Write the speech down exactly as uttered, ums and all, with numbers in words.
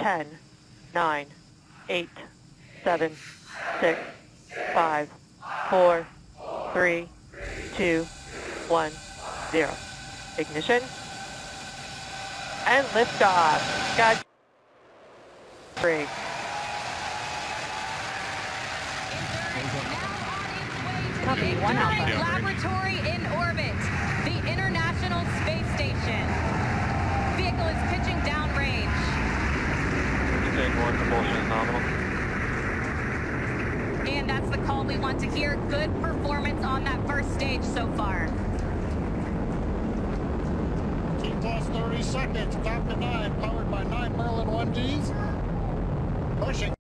ten, nine, eight, seven, six, five, four, three, two, one, zero. Ignition. And liftoff. God. Three. Copy, one Alpha. Laboratory in orbit, the International Space Station. Vehicle is pitching downrange. Take one, propulsion is nominal. And that's the call we want to hear. Good performance on that first stage so far. T plus thirty seconds, Falcon nine, powered by nine Merlin one Ds. Pushing.